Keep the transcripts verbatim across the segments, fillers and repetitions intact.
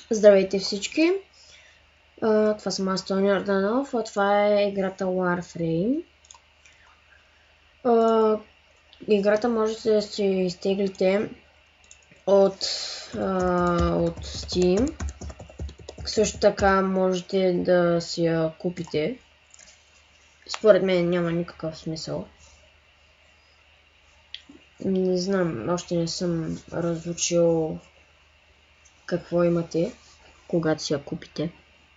Здравейте всички! Uh, това съм аз, Тони Орданов, а това е играта Warframe. Uh, играта можете да си изтеглите от, uh, от Steam. Също така можете да си я купите. Според мен няма никакъв смисъл. Не знам, още не съм разучил какво имате, когато си я купите.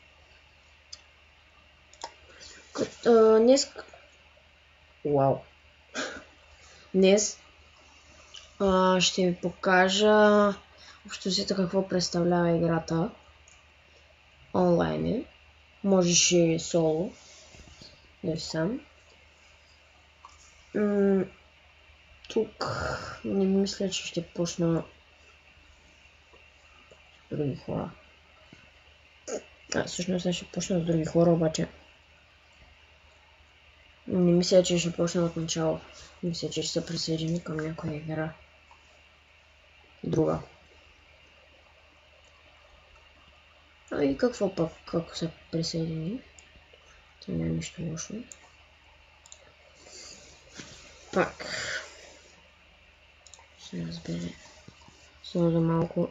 Като, днес... Вау! Днес а, ще ви покажа общо си какво представлява играта. Онлайн е. Можеш и соло. Не сам. М- тук не мисля, че ще почна с други хора. А, всъщност не ще почна с други хора, обаче не мисля, че ще почна от начало. Мисля, че ще се присъедини към някоя игра. Друга. А и какво пък, ако се присъедини? Това не е нищо лошо. Пак. Се разбере. Само за малко.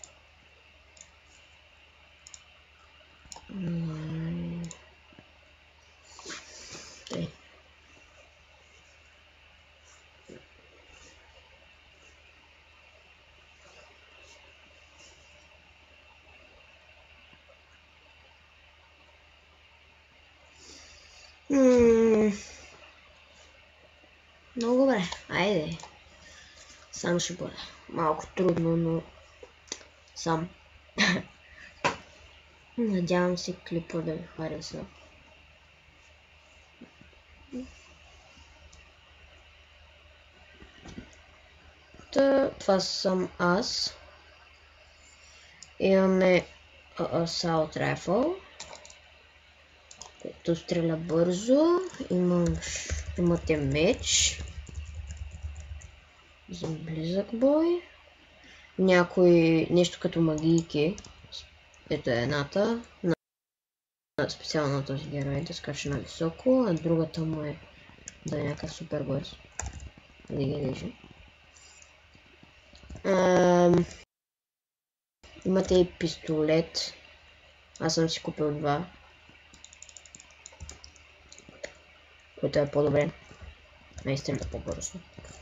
Ей. М- Много добре, айде. Сам ще бъде. Малко трудно, но сам. Надявам се клипа да ви хареса. Та, това съм аз. Имаме Assault Rifle, който стреля бързо. Имам, имате меч за близък бой. Някой нещо като магийки. Ето е едната. Специално на този герой да скача на високо, а другата му е да е някакъв супер бърз. Да ги режи. Ам... Имате и пистолет. Аз съм си купил два. Което е по-добре. Наистина по-бързо.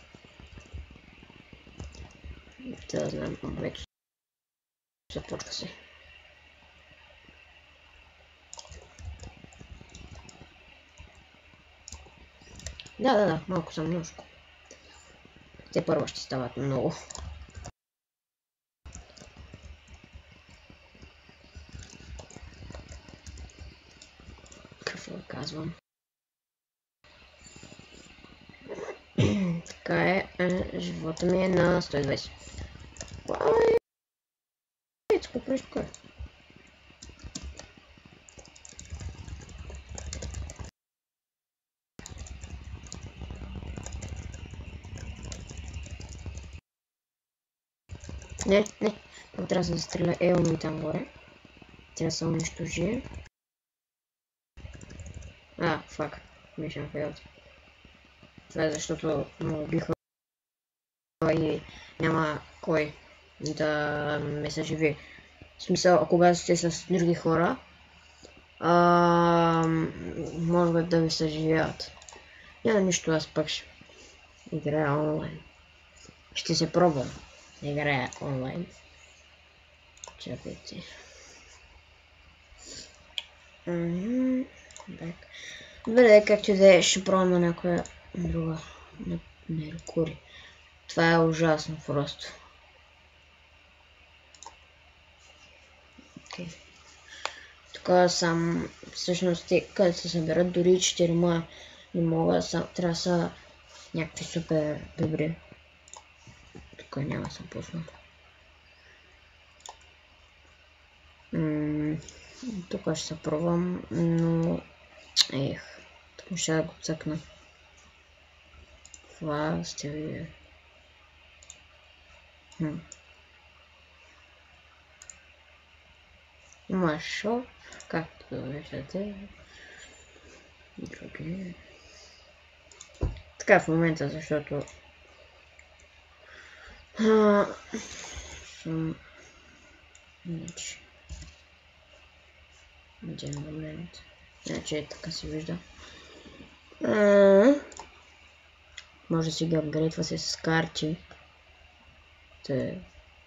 Да знам, вече започва се. Да, да, да, малко съм множко. Те първо ще стават много. Какво да казвам? Така е, е, живота ми е на сто и двайсет. Ай, какво правиш тук? Не, не, това трябва да се застреля елно и там горе. Трябва да се унищожи. А, фак, Mission Failed. Това е защото ме убиха и няма кой да ме съживи. В смисъл, когато сте с други хора, а, може да ви съживяват. Няма нищо, аз пък ще играя онлайн. Ще се пробвам да играя онлайн. Чакайте. Добре, както и да е, ще пробвам на някоя друга. На Меркурий. Това е ужасно просто. Okay. Тук сам, всъщност, те, къде се съберат дори четирима не мога, сам, трябва да са някакви супер добри. Тук няма да съм пуснал. Тук ще се пробвам, но ех, тук ще да го цъкна. Това сте видели. Хм. Има шоп, както виждате. Други. Така в момента, защото а, съм... Значи... Един момент. Значи така се вижда. А, може да си ги апгрейдва се с карти. Те...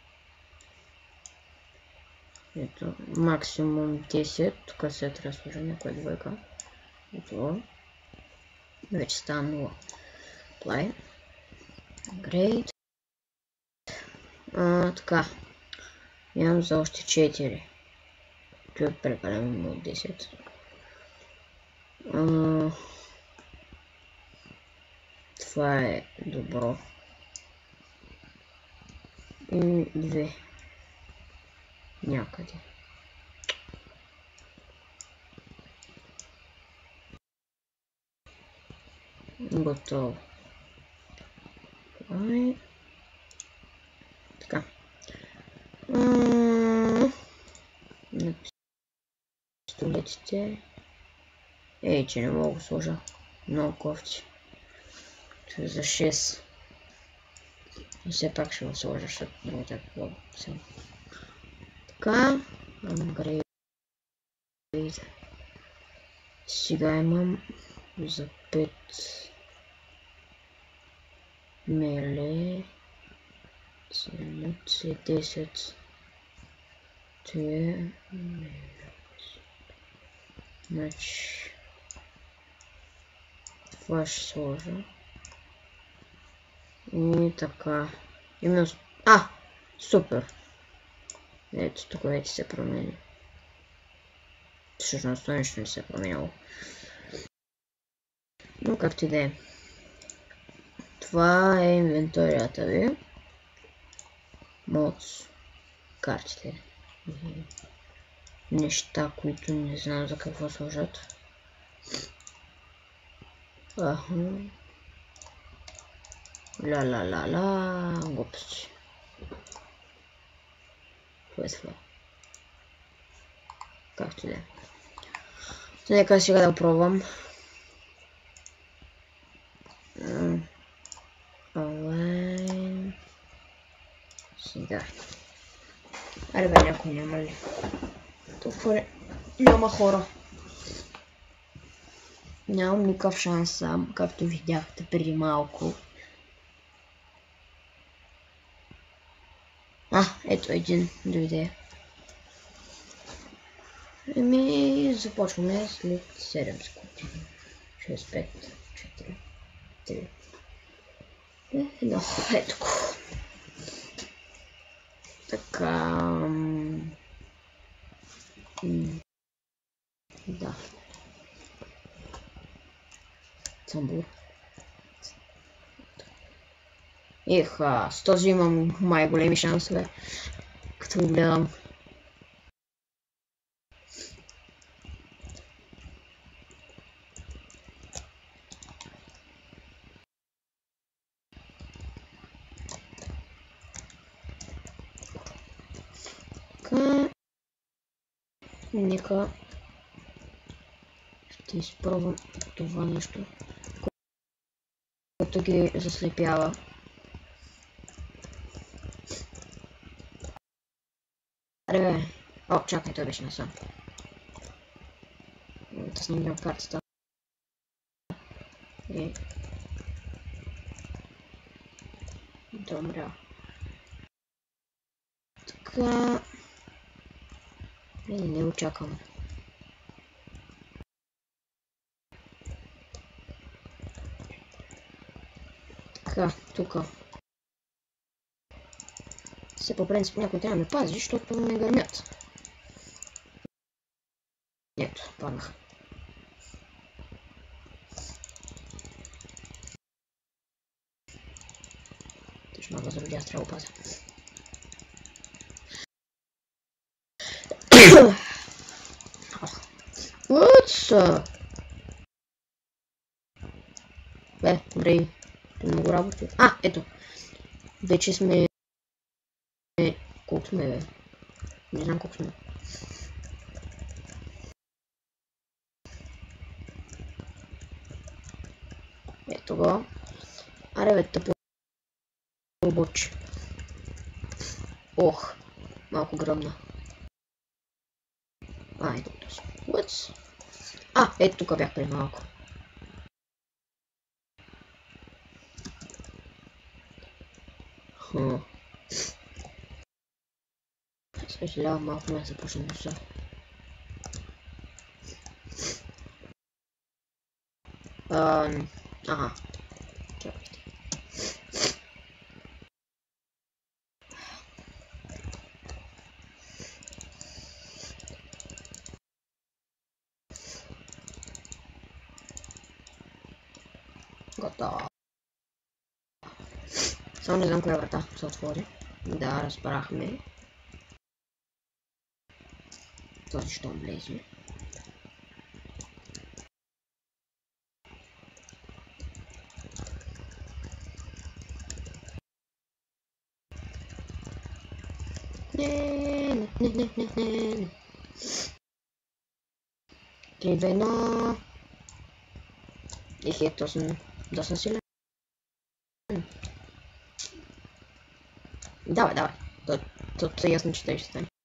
Ето, максимум десет. Тук се трябва да сложа някоя двойка. Ето. Вече става нула. Apply. Upgrade. А, така. Имам за още четири. Това е прекалено от десет. А, това е добро. И две. Някъде. Готово. Ай. Така. На пистолетите. Ей, че не мога да сложа. Много кофти. Това е за шест. Но все пак ще го сложа, защото много така много. Така. Апгрейд. Сега имам за пет меле. десет. Това значи това ще сложа. И така. Именно... А! Супер! Ето, тук вече се промени. Всъщност това нищо не се е променяло. Но както и да е. Това е инвенторията ви. Модс. Картите. Неща, които не знам за какво служат. Аха. Ла-ла-ла-ла. Глупости. Това е това. Както и да е. Нека сега да пробвам. Онлайн. Сега. Аре бе, някой няма ли? Тук няма хора. Нямам никакъв шанс сам, както видяхте преди малко. А, ето един дойде. Еми, започваме след седем секунди. шест, пет, четири, три, едно, ето го. Така... Да. Самбур. Еха, с този имам май големи шансове, като го гледам. Така. Нека ще изпробвам това нещо, което ги заслепява. Аре, о, чакай, той беше насам. Да снимам картата. И... Добре. Така... Не, не очаквам. Така, тук. Се по принцип някой трябва да ме пази, защото не гърмят. Ето, паднах. Точно възродя, аз трябва да пазя. Утса! Бе, добре, много работи. А, ето. Вече сме... Колко сме, бе? Не знам колко сме. ето го. Аре бе, тъпо обочи. Ох, малко гръмна. А, ето този. What? А, ето тук бях преди малко. Хм. Съжалявам, малко ме започна душа. Ага. Чакайте. Готово. Само не знам коя врата се отвори. Да, разбрахме. Този щом влезе. Не, не, не, не, не, не. Три, две, едно. Ех, ето съм доста силен. Давай, давай. Тут е ясно, че той ще стане.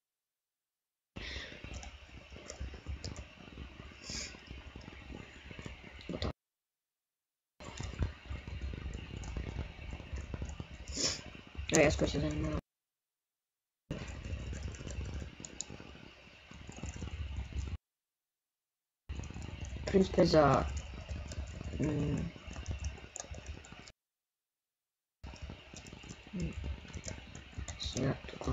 Готово. Ай, аз кой се занимавам. Принцип е за... Сега тук.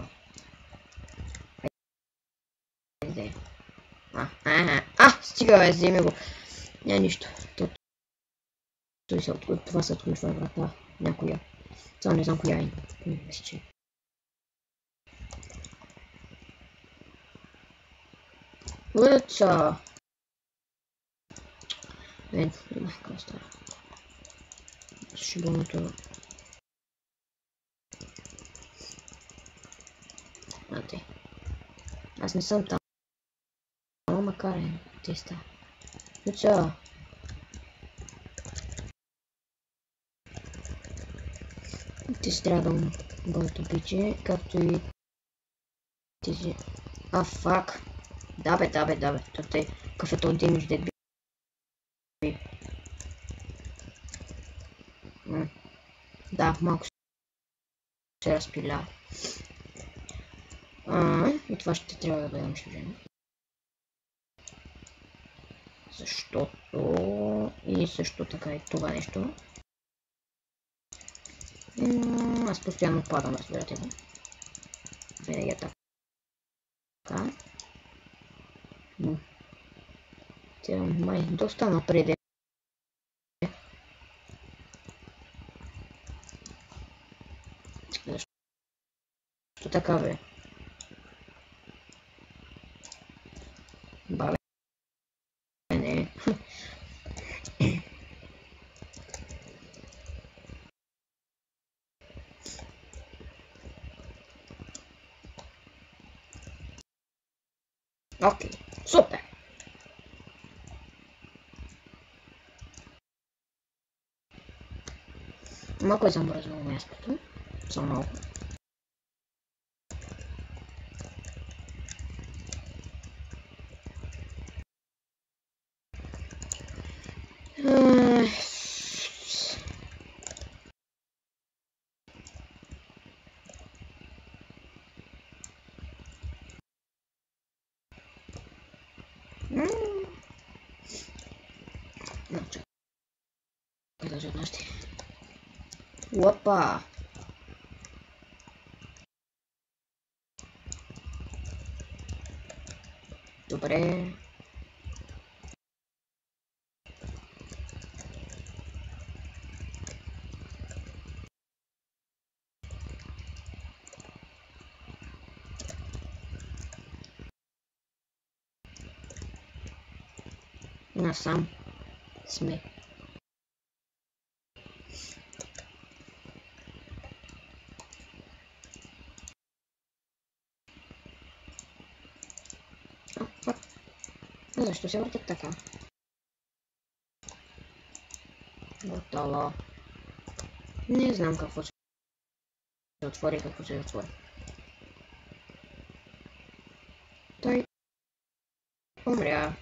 Айде. А, а, а, стига бе, вземи го. Няма нищо. Това се отключва врата. Някоя. Само не знам коя е. Мисля, че... Лъча! Е, имах какво става. Шибаното... А, те. Аз не съм там. Ама макар е. Те ста. Лъча! Ти страдам бъдето биче, както и тези... А, фак! Да бе, да бе, да бе. Това е кафето от демидж дед би. Да, малко се разпиля. А, и това ще трябва да бъде унищожено. Защото... И също така и това нещо. Аз постоянно падам, разбирате го. Винаги е така. Тя май доста напред е. Защо така бе? Бабе. Не. Окей, супер! Малко е замръзнало мястото. Само малко. Даже однажды. Опа! Добре. Насам сме. А, фак. А защо се въртят така? Вот стало? Не знам какво се отвори, какво се отвори. Той умря.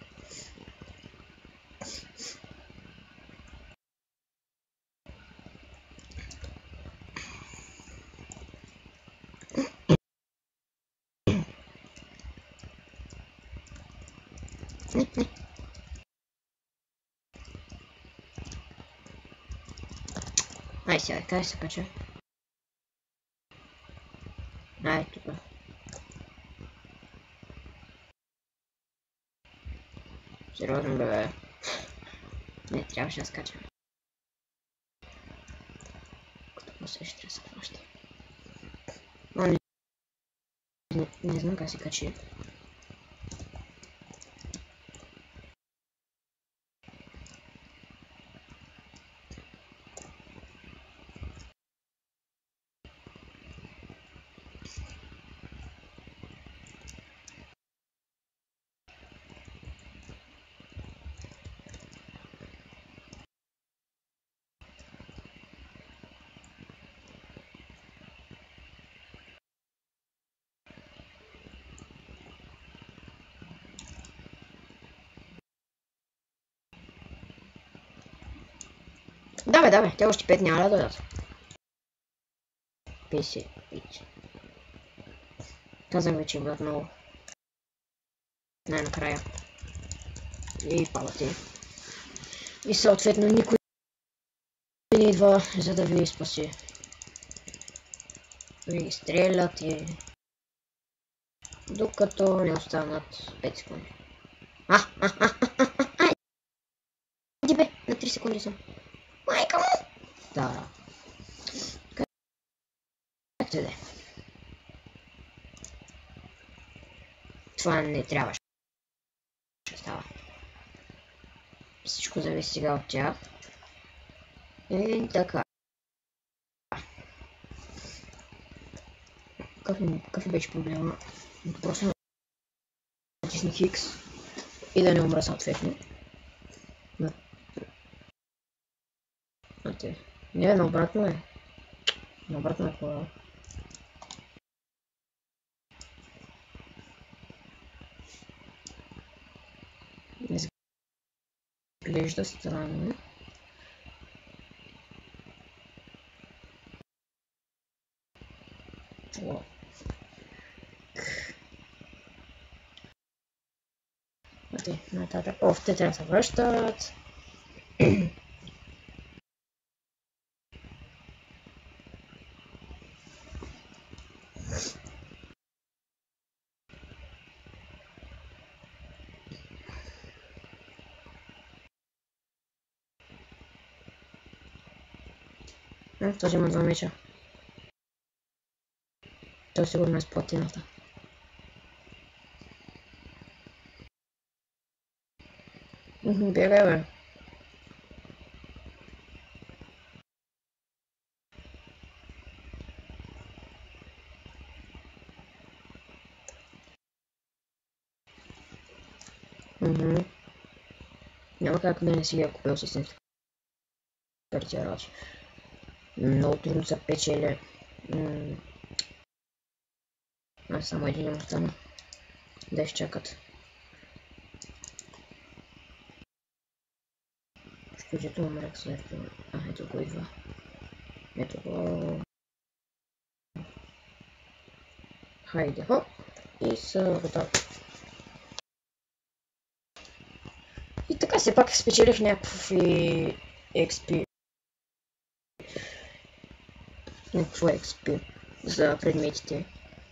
Не, не. Ай сега, къде се кача? Ай, тук. Сериозно, бе. Не, трябваше да скачам. Като после ще се плаща. А, не, не, не знам как се качи. Да бе, да бе, те още пет няма да дойдат. петдесет. Казах вече бъдат много. Най-накрая. И палати. И съответно никой не идва, за да ви спаси. Ви стрелят и... докато не останат пет секунди. А, а, а, а, а, а, иди бе, на три секунди съм. Майка му! Да. Както и да е. Това не трябваше да става. Всичко зависи сега от тях. И така. Какъв беше проблема? Просто натисни Хикс и да не умра съответно. Да. Ате. Не, наобратно е. Наобратно е хора. Изглежда странно. О. Ате, нататък. О, те трябва да се връщат. Този има два меча. Той сигурно е с платината. Бегай бе. Мхм. Няма как да не си я купил с истински картирач. Много трудно се печели. Аз само един им остана. Да изчакат. Ще умрах след това. А, ето го идва. Ето го. Хайде, хоп. И са готови. И така все пак спечелих някакви екс пи. Някакво екс пи за предметите.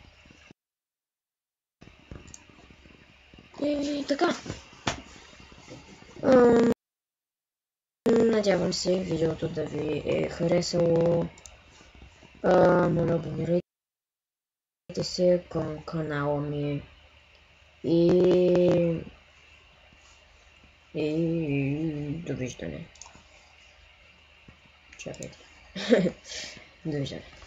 И така. Ам... Надявам се видеото да ви е харесало. А, моля, абонирайте се към канала ми. И... И... Довиждане. Чакайте. Довиждане.